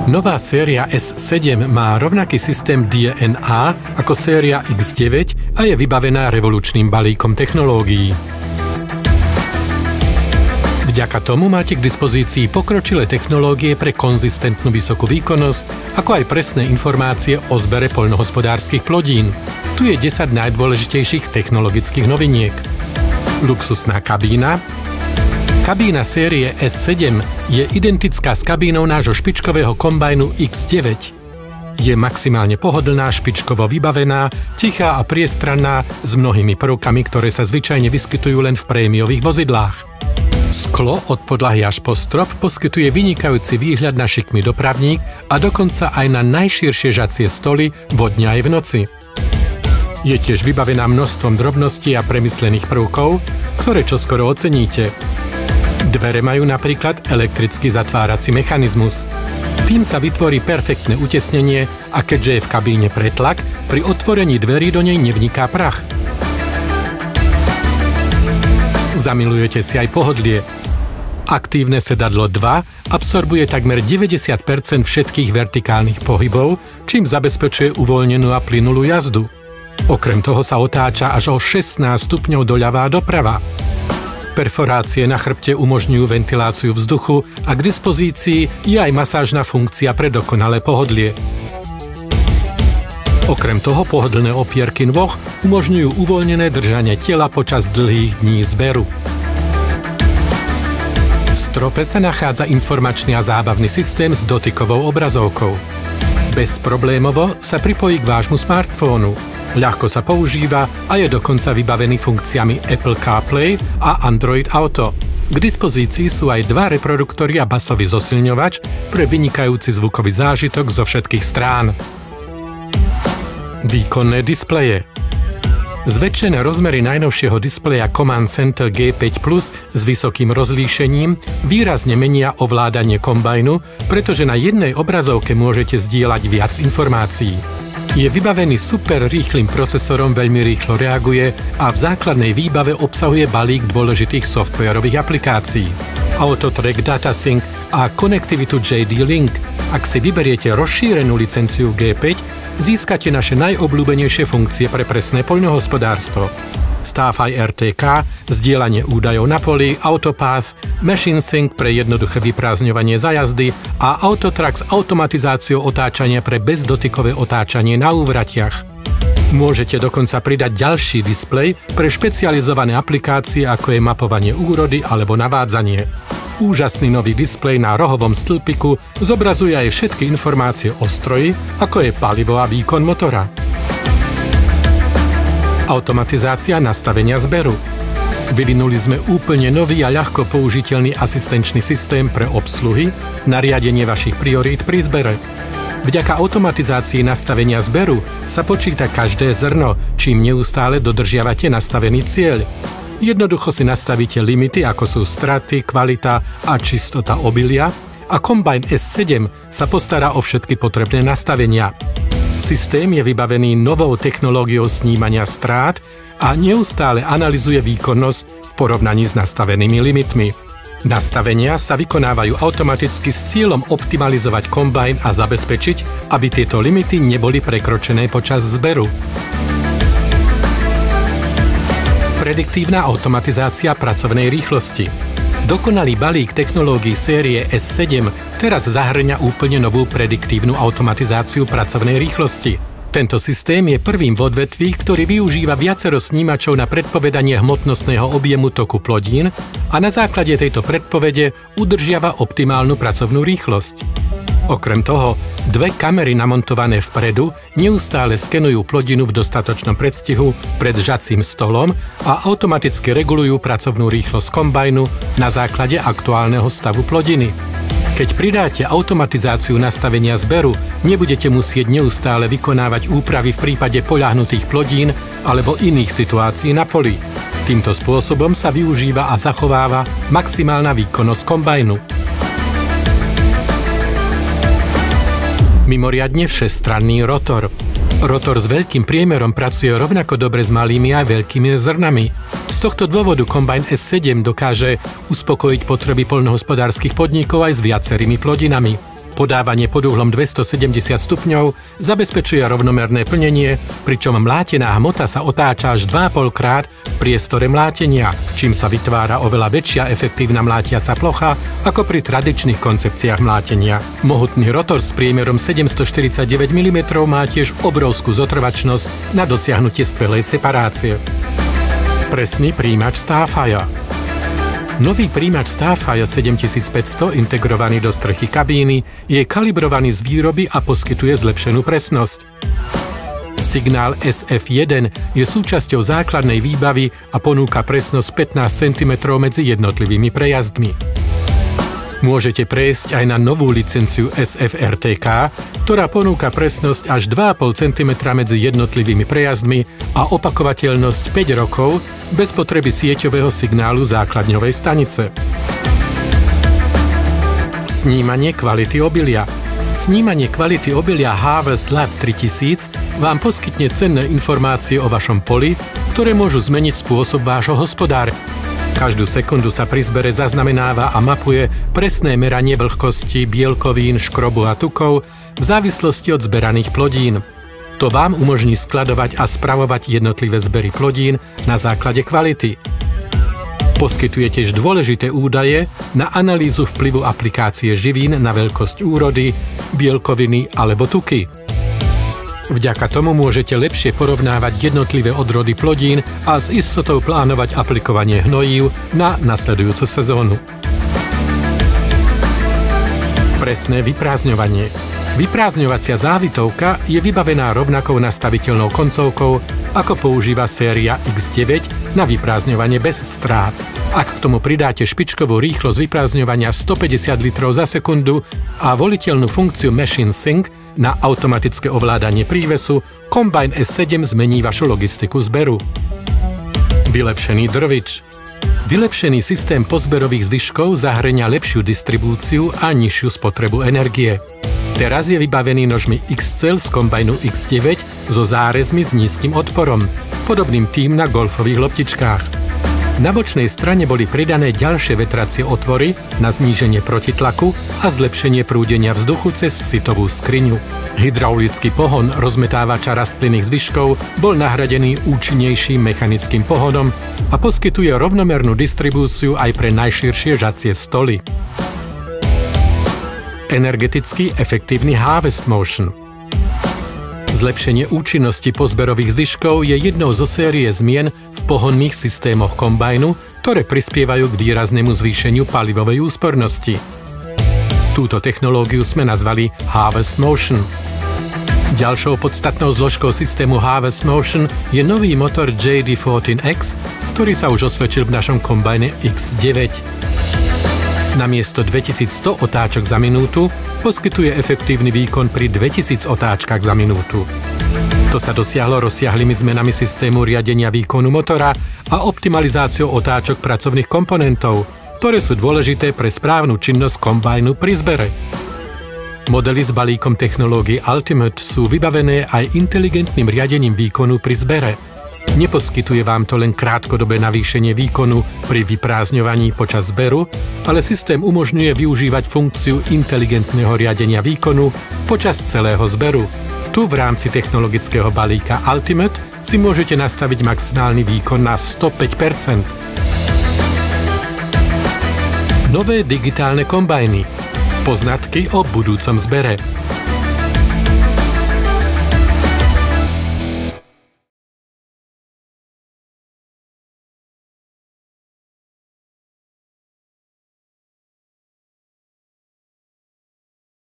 Nová séria S7 má rovnaký systém DNA ako séria X9 a je vybavená revolučným balíkom technológií. Vďaka tomu máte k dispozícii pokročilé technológie pre konzistentnú vysokú výkonnosť, ako aj presné informácie o zbere poľnohospodárskych plodín. Tu je 10 najdôležitejších technologických noviniek. Luxusná kabína. Kabína série S7 je identická s kabínou nášho špičkového kombajnu X9. Je maximálne pohodlná, špičkovo vybavená, tichá a priestranná s mnohými prvkami, ktoré sa zvyčajne vyskytujú len v prémiových vozidlách. Sklo od podlahy až po strop poskytuje vynikajúci výhľad na šikmý dopravník a dokonca aj na najširšie žacie stoly vo dňa aj v noci. Je tiež vybavená množstvom drobností a premyslených prvkov, ktoré čoskoro oceníte. Dvere majú napríklad elektrický zatvárací mechanizmus. Tým sa vytvorí perfektné utesnenie a keďže je v kabíne pretlak, pri otvorení dverí do nej nevniká prach. Zamilujete si aj pohodlie. Aktívne sedadlo 2 absorbuje takmer 90% všetkých vertikálnych pohybov, čím zabezpečuje uvoľnenú a plynulú jazdu. Okrem toho sa otáča až o 16 stupňov doľava a doprava. Perforácie na chrbte umožňujú ventiláciu vzduchu a k dispozícii je aj masážna funkcia pre dokonalé pohodlie. Okrem toho pohodlné opierky nôh umožňujú uvoľnené držanie tela počas dlhých dní zberu. V strope sa nachádza informačný a zábavný systém s dotykovou obrazovkou. Bezproblémovo sa pripojí k vášmu smartfónu. Ľahko sa používa a je dokonca vybavený funkciami Apple CarPlay a Android Auto. K dispozícii sú aj 2 reproduktory a basový zosilňovač pre vynikajúci zvukový zážitok zo všetkých strán. Výkonné displeje. Zväčšené rozmery najnovšieho displeja Command Center G5 Plus s vysokým rozlíšením výrazne menia ovládanie kombajnu, pretože na jednej obrazovke môžete zdieľať viac informácií. Je vybavený super rýchlym procesorom, veľmi rýchlo reaguje a v základnej výbave obsahuje balík dôležitých softwarových aplikácií. AutoTrack DataSync a konektivitu JD-Link. Ak si vyberiete rozšírenú licenciu G5, získate naše najobľúbenejšie funkcie pre presné poľnohospodárstvo. Starfy RTK, zdieľanie údajov na poli, Autopath, Machine Sync pre jednoduché vyprázdňovanie za jazdy a Autotrack s automatizáciou otáčania pre bezdotykové otáčanie na úvratiach. Môžete dokonca pridať ďalší displej pre špecializované aplikácie, ako je mapovanie úrody alebo navádzanie. Úžasný nový displej na rohovom stĺpiku zobrazuje aj všetky informácie o stroji, ako je palivo a výkon motora. Automatizácia nastavenia zberu. Vyvinuli sme úplne nový a ľahko použiteľný asistenčný systém pre obsluhy na riadenie vašich priorít pri zbere. Vďaka automatizácii nastavenia zberu sa počíta každé zrno, čím neustále dodržiavate nastavený cieľ. Jednoducho si nastavíte limity, ako sú straty, kvalita a čistota obilia, a kombajn S7 sa postará o všetky potrebné nastavenia. Systém je vybavený novou technológiou snímania strát a neustále analyzuje výkonnosť v porovnaní s nastavenými limitmi. Nastavenia sa vykonávajú automaticky s cieľom optimalizovať kombajn a zabezpečiť, aby tieto limity neboli prekročené počas zberu. Prediktívna automatizácia pracovnej rýchlosti. Dokonalý balík technológií série S7 teraz zahŕňa úplne novú prediktívnu automatizáciu pracovnej rýchlosti. Tento systém je prvým v odvetví, ktorý využíva viacero snímačov na predpovedanie hmotnostného objemu toku plodín a na základe tejto predpovede udržiava optimálnu pracovnú rýchlosť. Okrem toho, 2 kamery namontované vpredu neustále skenujú plodinu v dostatočnom predstihu pred žacím stolom a automaticky regulujú pracovnú rýchlosť kombajnu na základe aktuálneho stavu plodiny. Keď pridáte automatizáciu nastavenia zberu, nebudete musieť neustále vykonávať úpravy v prípade poľahnutých plodín alebo iných situácií na poli. Týmto spôsobom sa využíva a zachováva maximálna výkonnosť kombajnu. Mimoriadne všestranný rotor. Rotor s veľkým priemerom pracuje rovnako dobre s malými a veľkými zrnami. Z tohto dôvodu kombajn S7 dokáže uspokojiť potreby poľnohospodárskych podnikov aj s viacerými plodinami. Podávanie pod uhlom 270 stupňov zabezpečuje rovnomerné plnenie, pričom mlátená hmota sa otáča až 2,5 krát v priestore mlátenia, čím sa vytvára oveľa väčšia efektívna mlátiaca plocha ako pri tradičných koncepciách mlátenia. Mohutný rotor s priemerom 749 mm má tiež obrovskú zotrvačnosť na dosiahnutie skvelej separácie. Presný príjimač Starfire. Nový príjimač Starfire 7500, integrovaný do strechy kabíny, je kalibrovaný z výroby a poskytuje zlepšenú presnosť. Signál SF1 je súčasťou základnej výbavy a ponúka presnosť 15 cm medzi jednotlivými prejazdmi. Môžete prejsť aj na novú licenciu SFRTK, ktorá ponúka presnosť až 2,5 cm medzi jednotlivými prejazdmi a opakovateľnosť 5 rokov bez potreby sieťového signálu základňovej stanice. Snímanie kvality obilia. Snímanie kvality obilia Harvest Lab 3000 vám poskytne cenné informácie o vašom poli, ktoré môžu zmeniť spôsob vášho hospodárenia. Každú sekundu sa pri zbere zaznamenáva a mapuje presné meranie vlhkosti, bielkovín, škrobu a tukov v závislosti od zberaných plodín. To vám umožní skladovať a spravovať jednotlivé zbery plodín na základe kvality. Poskytuje tiež dôležité údaje na analýzu vplyvu aplikácie živín na veľkosť úrody, bielkoviny alebo tuky. Vďaka tomu môžete lepšie porovnávať jednotlivé odrody plodín a s istotou plánovať aplikovanie hnojív na nasledujúcu sezónu. Presné vyprázdňovanie. Vyprázdňovacia závitovka je vybavená rovnakou nastaviteľnou koncovkou, ako používa séria X9 na vyprázdňovanie bez strát. Ak k tomu pridáte špičkovú rýchlosť vyprázdňovania 150 litrov za sekundu a voliteľnú funkciu Machine Sync na automatické ovládanie prívesu, Combine S7 zmení vašu logistiku zberu. Vylepšený drvič. Vylepšený systém pozberových zvyškov zahŕňa lepšiu distribúciu a nižšiu spotrebu energie. Teraz je vybavený nožmi X-Cell z Combineu X9 so zárezmi s nízkym odporom, podobným tým na golfových loptičkách. Na bočnej strane boli pridané ďalšie vetracie otvory na zníženie protitlaku a zlepšenie prúdenia vzduchu cez sitovú skriňu. Hydraulický pohon rozmetávača rastlinných zvyškov bol nahradený účinnejším mechanickým pohonom a poskytuje rovnomernú distribúciu aj pre najširšie žacie stoly. Energeticky efektívny Harvest Motion. Zlepšenie účinnosti pozberových zvyškov je jednou zo série zmien v pohonných systémoch Combineu, ktoré prispievajú k výraznému zvýšeniu palivovej úspornosti. Túto technológiu sme nazvali Harvest Motion. Ďalšou podstatnou zložkou systému Harvest Motion je nový motor JD14X, ktorý sa už osvedčil v našom Combine X9. Namiesto 2100 otáčok za minútu poskytuje efektívny výkon pri 2000 otáčkach za minútu. To sa dosiahlo rozsiahlymi zmenami systému riadenia výkonu motora a optimalizáciou otáčok pracovných komponentov, ktoré sú dôležité pre správnu činnosť Combineu pri zbere. Modely s balíkom technológií Ultimate sú vybavené aj inteligentným riadením výkonu pri zbere. Neposkytuje vám to len krátkodobé navýšenie výkonu pri vyprázdňovaní počas zberu, ale systém umožňuje využívať funkciu inteligentného riadenia výkonu počas celého zberu. Tu v rámci technologického balíka Ultimate si môžete nastaviť maximálny výkon na 105%. Nové digitálne kombajny. Poznatky o budúcom zbere.